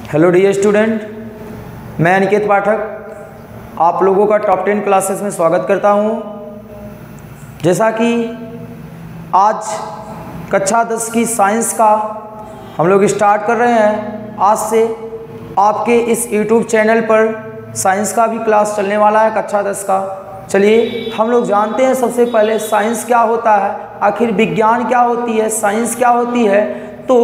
Hello dear student, मैं अनिकेत पाठक आप लोगों का टॉप 10 क्लासेस में स्वागत करता हूं। जैसा कि आज कक्षा 10 की साइंस का हम लोग स्टार्ट कर रहे हैं, आज से आपके इस यूट्यूब चैनल पर साइंस का भी क्लास चलने वाला है कक्षा 10 का। चलिए हम लोग जानते हैं सबसे पहले साइंस क्या होता है, आखिर विज्ञान क्या होती है, साइंस क्या होती है। तो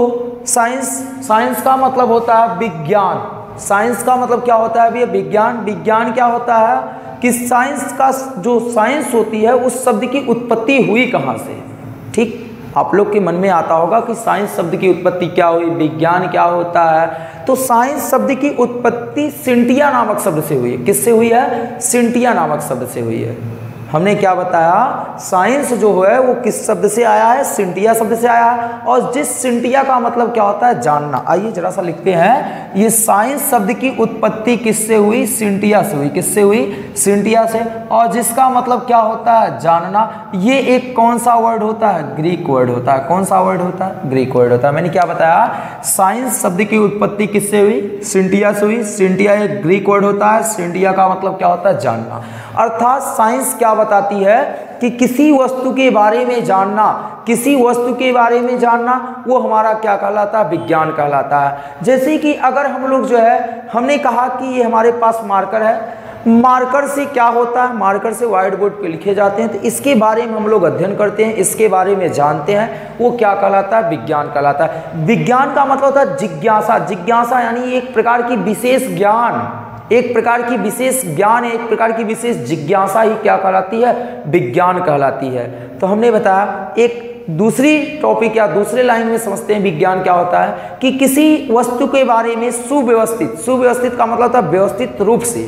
साइंस का मतलब होता है विज्ञान। साइंस का मतलब क्या होता है भैया? विज्ञान। विज्ञान क्या होता है कि साइंस का जो साइंस होती है उस शब्द की उत्पत्ति हुई कहाँ से। ठीक, आप लोग के मन में आता होगा कि साइंस शब्द की उत्पत्ति क्या हुई, विज्ञान क्या होता है। तो साइंस शब्द की उत्पत्ति सिंटिया नामक शब्द से हुई है। किससे हुई है? सिंटिया नामक शब्द से हुई है। हमने क्या बताया, साइंस जो है वो किस शब्द से आया है? सिंटिया शब्द से आया है। और जिस सिंटिया का मतलब क्या होता है? जानना। आइए जरा सा लिखते हैं, ये साइंस शब्द की उत्पत्ति किससे हुई? सिंटिया से हुई। किससे हुई? सिंटिया से। और जिसका मतलब क्या होता है? जानना। ये एक कौन सा वर्ड होता है? ग्रीक वर्ड होता है। कौन सा वर्ड होता है? ग्रीक वर्ड होता है। मैंने क्या बताया, साइंस शब्द की उत्पत्ति किससे हुई? सिंटिया से हुई। सिंटिया एक ग्रीक वर्ड होता है। सिंटिया का मतलब क्या होता है? जानना। अर्थात साइंस क्या बताती है कि किसी वस्तु के बारे में जानना, किसी वस्तु के बारे में जानना, वो हमारा क्या कहलाता है? विज्ञान कहलाता है। जैसे कि अगर हम लोग जो है, हमने कहा कि ये हमारे पास मार्कर है, मार्कर से क्या होता है? मार्कर से व्हाइट बोर्ड पे लिखे जाते हैं। तो इसके बारे में हम लोग अध्ययन करते हैं, इसके बारे में जानते हैं, वो क्या कहलाता है? विज्ञान कहलाता है। विज्ञान का मतलब होता है जिज्ञासा। जिज्ञासा यानी एक प्रकार की विशेष ज्ञान, एक प्रकार की विशेष ज्ञान, एक प्रकार की विशेष जिज्ञासा ही क्या कहलाती है? विज्ञान कहलाती है। तो हमने बताया एक दूसरी टॉपिक या दूसरे लाइन में समझते हैं विज्ञान क्या होता है कि किसी वस्तु के बारे में सुव्यवस्थित, सुव्यवस्थित का मतलब होता है व्यवस्थित रूप से,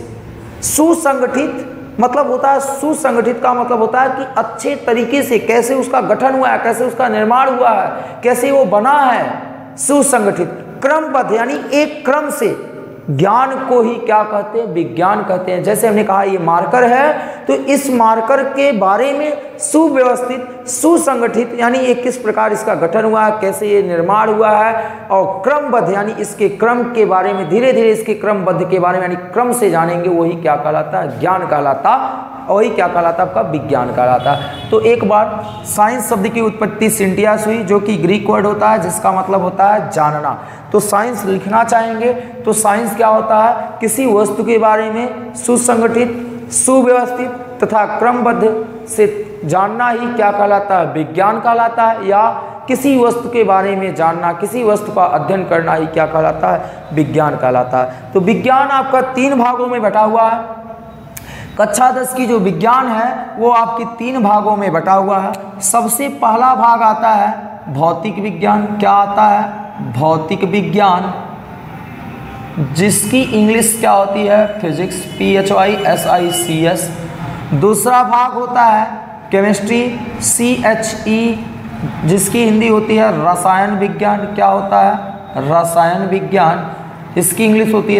सुसंगठित मतलब होता है, सुसंगठित का मतलब होता है कि अच्छे तरीके से कैसे उसका गठन हुआ है, कैसे उसका निर्माण हुआ है, कैसे वो बना है। सुसंगठित, क्रमबद्ध यानी एक क्रम से ज्ञान को ही क्या कहते हैं? विज्ञान कहते हैं। जैसे हमने कहा ये मार्कर है, तो इस मार्कर के बारे में सुव्यवस्थित, सुसंगठित यानी ये किस प्रकार इसका गठन हुआ है, कैसे ये निर्माण हुआ है, और क्रमबद्ध यानी इसके क्रम के बारे में, धीरे धीरे इसके क्रमबद्ध के बारे में यानी क्रम से जानेंगे, वही क्या कहलाता है? ज्ञान कहलाता। वही क्या कहलाता है? आपका विज्ञान कहलाता। तो एक बार साइंस शब्द की उत्पत्ति सिंटिया से हुई, जो कि ग्रीक वर्ड होता है, जिसका मतलब होता है जानना। तो साइंस लिखना चाहेंगे तो साइंस क्या होता है? किसी वस्तु के बारे में सुसंगठित, सुव्यवस्थित तथा क्रमबद्ध से जानना ही क्या कहलाता है? विज्ञान कहलाता है। या किसी वस्तु के बारे में जानना, किसी वस्तु का अध्ययन करना ही क्या कहलाता है? विज्ञान कहलाता है। तो विज्ञान आपका 3 भागों में बटा हुआ है। कक्षा 10 की जो विज्ञान है वो आपकी 3 भागों में बटा हुआ है। सबसे पहला भाग आता है भौतिक विज्ञान। क्या आता है? भौतिक विज्ञान, जिसकी इंग्लिश क्या होती है? Physics, PHYSICS। दूसरा भाग होता है केमिस्ट्री, CHE, जिसकी हिंदी होती है रसायन विज्ञान। क्या होता है? रसायन विज्ञान। इसकी इंग्लिश होती है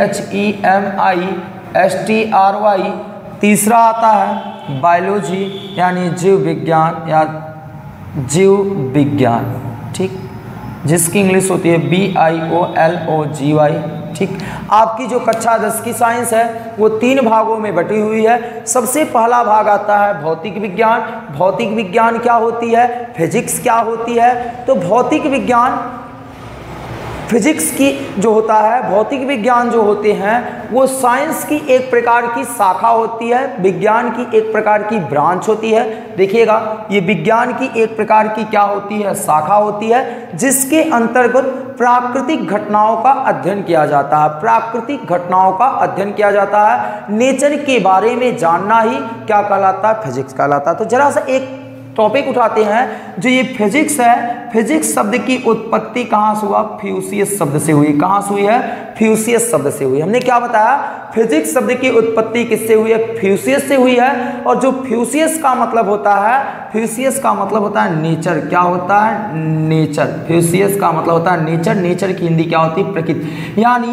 CHEMISTRY। तीसरा आता है बायोलॉजी यानी जीव विज्ञान या जीव विज्ञान, ठीक, जिसकी इंग्लिश होती है BIOLOGY। ठीक, आपकी जो कक्षा 10 की साइंस है वो 3 भागों में बटी हुई है। सबसे पहला भाग आता है भौतिक विज्ञान। भौतिक विज्ञान क्या होती है? फिजिक्स क्या होती है? तो भौतिक विज्ञान, फिजिक्स की जो होता है, भौतिक विज्ञान जो होते हैं वो साइंस की एक प्रकार की शाखा होती है, विज्ञान की एक प्रकार की ब्रांच होती है। देखिएगा, ये विज्ञान की एक प्रकार की क्या होती है? शाखा होती है, जिसके अंतर्गत प्राकृतिक घटनाओं का अध्ययन किया जाता है। प्राकृतिक घटनाओं का अध्ययन किया जाता है। नेचर के बारे में जानना ही क्या कहलाता है? फिजिक्स कहलाता है। तो जरा सा एक टॉपिक उठाते हैं, जो ये फिजिक्स है। फिजिक्स शब्द की उत्पत्ति कहाँ से हुआ? फ्यूसियस शब्द से हुई। कहाँ से हुई है? फ्यूसियस शब्द से हुई। हमने क्या बताया? फिजिक्स शब्द की उत्पत्ति किससे हुई है? फ्यूसियस से हुई है। और जो फ्यूसियस का मतलब होता है, फ्यूसियस का मतलब होता है नेचर। क्या होता है? नेचर। फ्यूसियस का मतलब होता है नेचर। नेचर की हिंदी क्या होती है? प्रकृति। यानी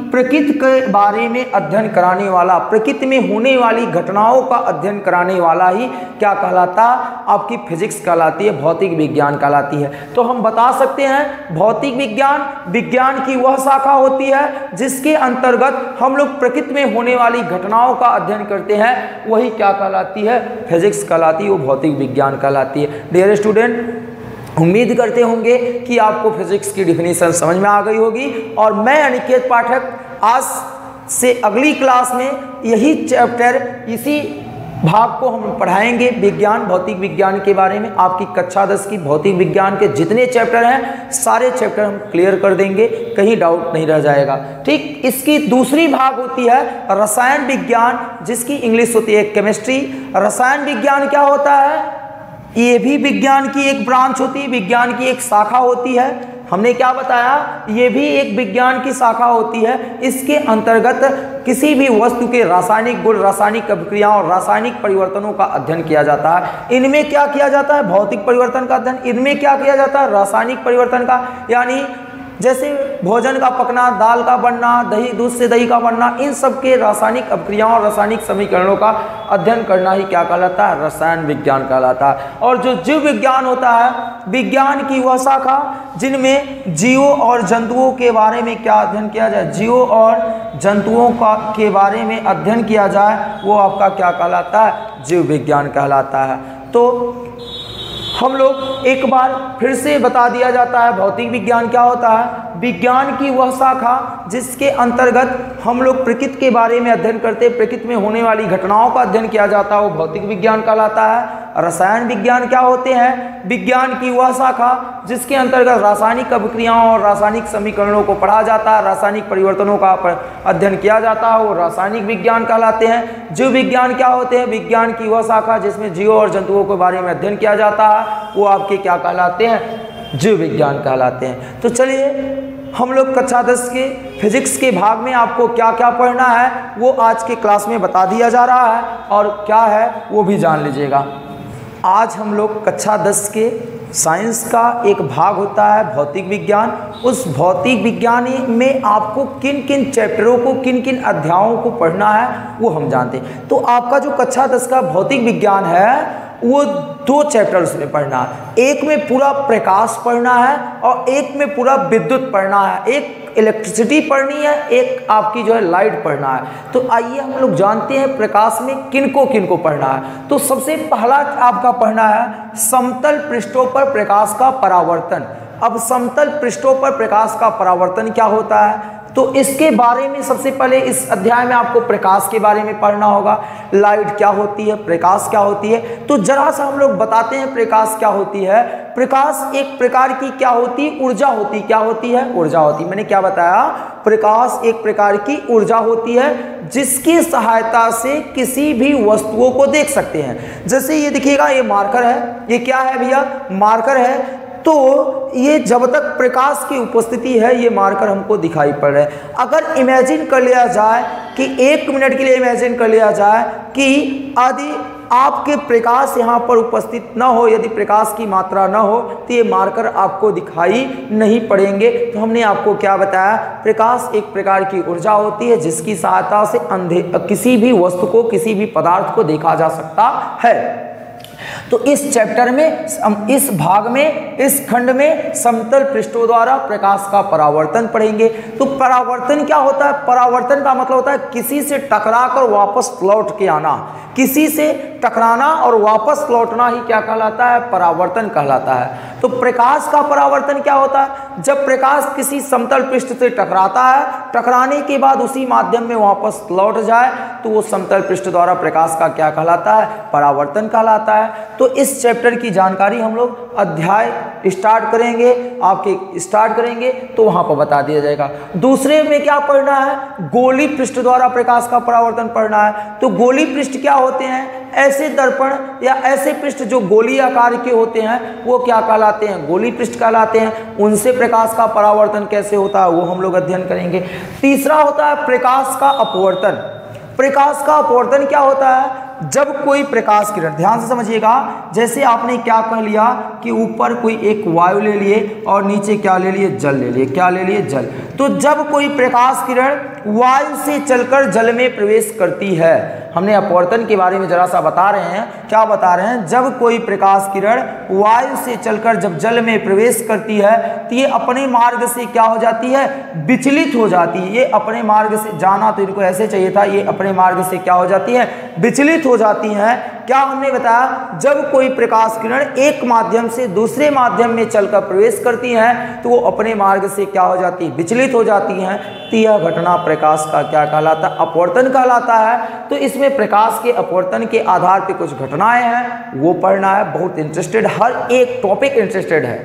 प्रकृति के बारे में अध्ययन कराने वाला, प्रकृति में होने वाली घटनाओं का अध्ययन कराने वाला ही क्या कहलाता है? आपकी फिजिक्स कहलाती है, भौतिक विज्ञान कहलाती है। तो हम बता सकते हैं भौतिक विज्ञान विज्ञान की वह शाखा होती है जिसके अंतर्गत हम लोग प्रकृति में होने वाली घटनाओं का अध्ययन करते हैं, वही क्या कहलाती है? फिजिक्स कहलाती है, वो भौतिक विज्ञान कहलाती है। डियर स्टूडेंट, उम्मीद करते होंगे कि आपको फिजिक्स की डिफिनीशन समझ में आ गई होगी और मैं अनिकेत पाठक आज से अगली क्लास में यही चैप्टर, इसी भाग को हम पढ़ाएंगे, विज्ञान भौतिक विज्ञान के बारे में। आपकी कक्षा 10 की भौतिक विज्ञान के जितने चैप्टर हैं सारे चैप्टर हम क्लियर कर देंगे, कहीं डाउट नहीं रह जाएगा। ठीक, इसकी दूसरी भाग होती है रसायन विज्ञान, जिसकी इंग्लिश होती है केमिस्ट्री। रसायन विज्ञान क्या होता है? ये भी विज्ञान की एक ब्रांच होती है, विज्ञान की एक शाखा होती है। हमने क्या बताया? ये भी एक विज्ञान की शाखा होती है। इसके अंतर्गत किसी भी वस्तु के रासायनिक गुण, रासायनिक अभिक्रियाओं और रासायनिक परिवर्तनों का अध्ययन किया जाता है। इनमें क्या किया जाता है? भौतिक परिवर्तन का अध्ययन। इनमें क्या किया जाता है? रासायनिक परिवर्तन का, यानी जैसे भोजन का पकना, दाल का बनना, दही, दूध से दही का बनना, इन सब के रासायनिक अभिक्रियाओं और रासायनिक समीकरणों का अध्ययन करना ही क्या कहलाता है? रसायन विज्ञान कहलाता है। और जो जीव विज्ञान होता है, विज्ञान की वह शाखा जिनमें जीवों और जंतुओं के बारे में क्या अध्ययन किया जाए, जीवों और जंतुओं का के बारे में अध्ययन किया जाए, वो आपका क्या कहलाता है? जीव विज्ञान कहलाता है। तो हम लोग एक बार फिर से बता दिया जाता है भौतिक विज्ञान क्या होता है? विज्ञान की वह शाखा जिसके अंतर्गत हम लोग प्रकृति के बारे में अध्ययन करते हैं, प्रकृति में होने वाली घटनाओं का अध्ययन किया जाता है, वो भौतिक विज्ञान कहलाता है। रसायन विज्ञान क्या होते हैं? विज्ञान की वह शाखा जिसके अंतर्गत रासायनिक अभिक्रियाओं और रासायनिक समीकरणों को पढ़ा जाता है, रासायनिक परिवर्तनों का अध्ययन किया जाता है, वो रासायनिक विज्ञान कहलाते हैं। जीव विज्ञान क्या होते हैं? विज्ञान की वह शाखा जिसमें जीवों और जंतुओं के बारे में अध्ययन किया जाता है, वो आपके क्या कहलाते हैं? जीव विज्ञान कहलाते हैं। तो चलिए हम लोग कक्षा 10 के फिजिक्स के भाग में आपको क्या क्या पढ़ना है वो आज के क्लास में बता दिया जा रहा है, और क्या है वो भी जान लीजिएगा। आज हम लोग कक्षा 10 के साइंस का एक भाग होता है भौतिक विज्ञान। उस भौतिक विज्ञान में आपको किन किन चैप्टरों को, किन किन अध्यायों को पढ़ना है वो हम जानते हैं। तो आपका जो कक्षा 10 का भौतिक विज्ञान है वो 2 चैप्टर उसमें पढ़ना है। एक में पूरा प्रकाश पढ़ना है और एक में पूरा विद्युत पढ़ना है। एक इलेक्ट्रिसिटी पढ़नी है, एक आपकी जो है लाइट पढ़ना है। तो आइए हम लोग जानते हैं प्रकाश में किनको पढ़ना है। तो सबसे पहला आपका पढ़ना है समतल पृष्ठों पर प्रकाश का परावर्तन। अब समतल पृष्ठों पर प्रकाश का परावर्तन क्या होता है? तो इसके बारे में सबसे पहले इस अध्याय में आपको प्रकाश के बारे में पढ़ना होगा। लाइट क्या होती है, प्रकाश क्या होती है। तो जरा सा हम लोग बताते हैं प्रकाश क्या होती है। प्रकाश एक प्रकार की क्या होती है? ऊर्जा होती। क्या होती है? ऊर्जा होती। मैंने क्या बताया? प्रकाश एक प्रकार की ऊर्जा होती है जिसकी सहायता से किसी भी वस्तुओं को देख सकते हैं। जैसे ये देखिएगा, ये मार्कर है। ये क्या है भैया? मार्कर है। तो ये जब तक प्रकाश की उपस्थिति है ये मार्कर हमको दिखाई पड़ रहा है। अगर इमेजिन कर लिया जाए कि 1 मिनट के लिए इमेजिन कर लिया जाए कि यदि आपके प्रकाश यहाँ पर उपस्थित न हो, यदि प्रकाश की मात्रा न हो, तो ये मार्कर आपको दिखाई नहीं पड़ेंगे। तो हमने आपको क्या बताया? प्रकाश एक प्रकार की ऊर्जा होती है जिसकी सहायता से किसी भी वस्तु को, किसी भी पदार्थ को देखा जा सकता है। तो इस चैप्टर में, इस भाग में, इस खंड में समतल पृष्ठों द्वारा प्रकाश का परावर्तन पढ़ेंगे। तो परावर्तन क्या होता है? परावर्तन का मतलब होता है किसी से टकराकर वापस लौट के आना। किसी से टकराना और वापस लौटना ही क्या कहलाता है? परावर्तन कहलाता है। तो प्रकाश का परावर्तन क्या होता है? जब प्रकाश किसी समतल पृष्ठ से टकराता है, टकराने के बाद उसी माध्यम में वापस लौट जाए, तो वो समतल पृष्ठ द्वारा प्रकाश का क्या कहलाता है? परावर्तन कहलाता है। तो इस चैप्टर की जानकारी हम लोग अध्याय स्टार्ट करेंगे, आपके स्टार्ट करेंगे तो वहां पर बता दिया जाएगा। दूसरे में क्या पढ़ना है? गोली पृष्ठ द्वारा प्रकाश का परावर्तन पढ़ना है। तो गोली पृष्ठ क्या होते हैं? ऐसे दर्पण या ऐसे पृष्ठ जो गोली आकार के होते हैं वो क्या कहलाते हैं? गोली पृष्ठ कहलाते हैं। उनसे प्रकाश का परावर्तन कैसे होता है वो हम लोग अध्ययन करेंगे। तीसरा होता है प्रकाश का अपवर्तन। प्रकाश का अपवर्तन क्या होता है? जब कोई प्रकाश किरण, ध्यान से समझिएगा, जैसे आपने क्या कह लिया कि ऊपर कोई एक वायु ले लिए और नीचे क्या ले लिए, जल ले लिए, क्या ले लिए, जल। तो जब कोई प्रकाश किरण वायु से चलकर जल में प्रवेश करती है, हमने अपवर्तन के बारे में जरा सा बता रहे हैं, क्या बता रहे हैं, जब कोई प्रकाश किरण वायु से चलकर जब जल में प्रवेश करती है तो ये अपने मार्ग से क्या हो जाती है, विचलित हो जाती है। ये अपने मार्ग से जाना तो इनको ऐसे चाहिए था, ये अपने मार्ग से क्या हो जाती है, विचलित हो जाती हैं। क्या हमने बताया, जब कोई प्रकाश किरण एक माध्यम से दूसरे माध्यम में चलकर प्रवेश करती हैं तो वो अपने मार्ग से क्या हो जाती है, विचलित हो जाती हैं। तो यह घटना प्रकाश का क्या कहलाता है, अपवर्तन कहलाता है। तो इसमें प्रकाश के अपवर्तन के आधार पर कुछ घटनाएं हैं, वो पढ़ना है। बहुत इंटरेस्टेड, हर एक टॉपिक इंटरेस्टेड है।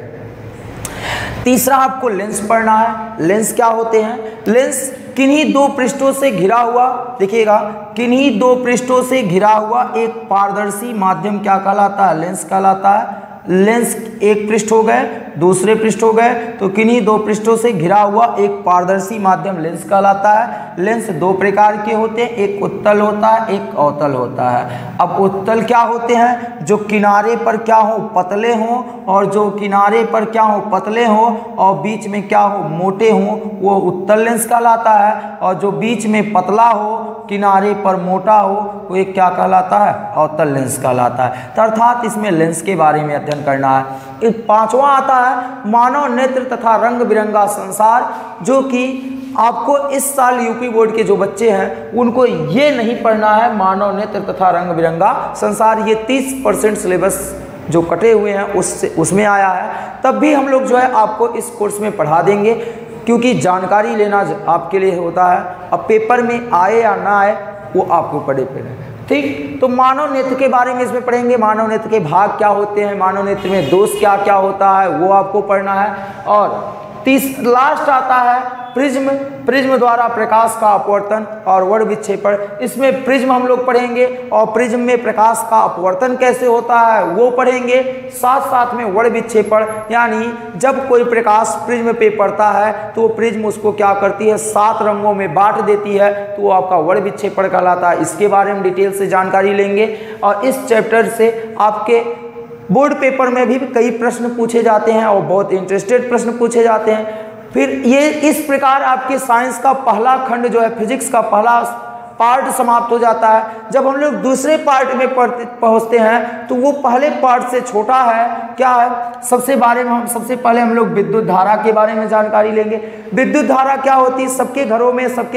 तीसरा आपको लेंस पढ़ना है। लेंस क्या होते हैं, लेंस किन्हीं दो पृष्ठों से घिरा हुआ, देखिएगा, किन्हीं दो पृष्ठों से घिरा हुआ एक पारदर्शी माध्यम क्या कहलाता है, लेंस कहलाता है। लेंस एक पृष्ठ हो गए, दूसरे पृष्ठ हो गए, तो किन्हीं दो पृष्ठों से घिरा हुआ एक पारदर्शी माध्यम लेंस कहलाता है। लेंस दो प्रकार के होते हैं, एक उत्तल होता है, एक अवतल होता है। अब उत्तल क्या होते हैं, जो किनारे पर क्या हो, पतले हों, और जो किनारे पर क्या हो, पतले हों, और बीच में क्या हो, मोटे हों, वो उत्तल लेंस कहलाता है। और जो बीच में पतला हो, किनारे पर मोटा हो, वो एक क्या कहलाता है, अवतल लेंस कहलाता है। अर्थात इसमें लेंस के बारे में अध्ययन करना है। पांचवा आता है मानव नेत्र तथा रंग बिरंगा संसार, जो कि आपको इस साल यूपी बोर्ड के जो बच्चे हैं उनको ये नहीं पढ़ना है, मानव नेत्र तथा रंग बिरंगा संसार। ये 30% सिलेबस जो कटे हुए हैं उसमें आया है। तब भी हम लोग जो है आपको इस कोर्स में पढ़ा देंगे, क्योंकि जानकारी लेना आपके लिए होता है। अब पेपर में आए या ना आए वो आपको पढ़े पे है, ठीक। तो मानव नेत्र के बारे में इसमें पढ़ेंगे, मानव नेत्र के भाग क्या होते हैं, मानव नेत्र में दोष क्या क्या होता है, वो आपको पढ़ना है। और लास्ट आता है प्रिज्म, प्रिज्म द्वारा प्रकाश का अपवर्तन और वर्ण विक्षेपण। इसमें प्रिज्म हम लोग पढ़ेंगे और प्रिज्म में प्रकाश का अपवर्तन कैसे होता है वो पढ़ेंगे। साथ साथ में वर्ण विक्षेपण, यानी जब कोई प्रकाश प्रिज्म पे पड़ता है तो वो प्रिज्म उसको क्या करती है, 7 रंगों में बांट देती है, तो वो आपका वर्ण विक्षेपण कहलाता है। इसके बारे में डिटेल से जानकारी लेंगे। और इस चैप्टर से आपके बोर्ड पेपर में भी कई प्रश्न पूछे जाते हैं और बहुत इंटरेस्टेड प्रश्न पूछे जाते हैं। फिर ये इस प्रकार आपके साइंस का पहला खंड जो है, फिजिक्स का पहला पार्ट समाप्त हो जाता है। जब हम लोग दूसरे पार्ट में पहुंचते हैं तो वो पहले पार्ट से छोटा है। क्या है, सबसे पहले हम लोग विद्युत धारा के बारे में जानकारी लेंगे। विद्युत धारा क्या होती है, सबके घरों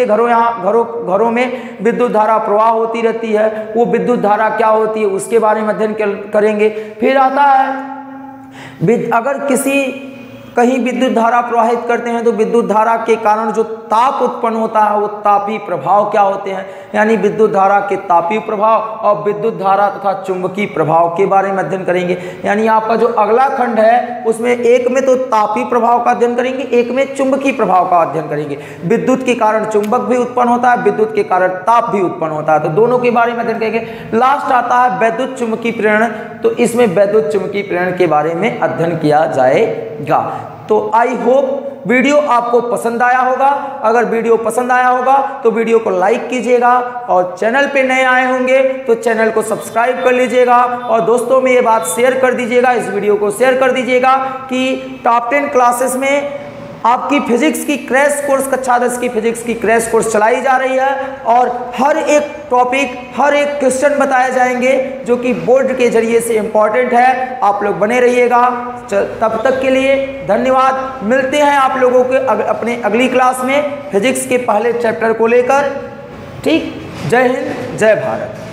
में विद्युत धारा प्रवाह होती रहती है। वो विद्युत धारा क्या होती है उसके बारे में अध्ययन करेंगे। फिर आता है अगर कहीं विद्युत धारा प्रवाहित करते हैं तो विद्युत धारा के कारण जो ताप उत्पन्न होता है वो तापीय प्रभाव क्या होते हैं, यानी विद्युत धारा के तापीय प्रभाव और विद्युत धारा तथा चुंबकीय प्रभाव के बारे में अध्ययन करेंगे। यानी आपका जो अगला खंड है उसमें एक में तो तापीय प्रभाव का अध्ययन करेंगे, एक में चुंबकीय प्रभाव का अध्ययन करेंगे। विद्युत के कारण चुंबक भी उत्पन्न होता है, विद्युत के कारण ताप भी उत्पन्न होता है, तो दोनों के बारे में अध्ययन करेंगे। लास्ट आता है वैद्युत चुंबकीय प्रेरण, तो इसमें वैद्युत चुंबकीय प्रेरण के बारे में अध्ययन किया जाएगा। तो आई होप वीडियो आपको पसंद आया होगा। अगर वीडियो पसंद आया होगा तो वीडियो को लाइक कीजिएगा, और चैनल पे नए आए होंगे तो चैनल को सब्सक्राइब कर लीजिएगा, और दोस्तों में ये बात शेयर कर दीजिएगा, इस वीडियो को शेयर कर दीजिएगा कि टॉप 10 क्लासेस में आपकी फिजिक्स की क्रैश कोर्स, कक्षा 10 की फिजिक्स की क्रैश कोर्स चलाई जा रही है, और हर एक टॉपिक, हर एक क्वेश्चन बताए जाएंगे जो कि बोर्ड के जरिए से इम्पॉर्टेंट है। आप लोग बने रहिएगा। तब तक के लिए धन्यवाद। मिलते हैं आप लोगों के अपने अगली क्लास में फिजिक्स के पहले चैप्टर को लेकर। ठीक, जय हिंद, जय भारत।